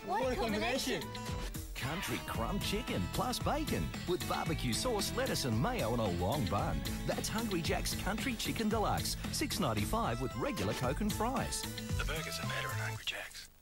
What a combination! Country crumb chicken plus bacon with barbecue sauce, lettuce and mayo on a long bun. That's Hungry Jack's Country Chicken Deluxe, $6.95 with regular Coke and fries. The burgers are better at Hungry Jack's.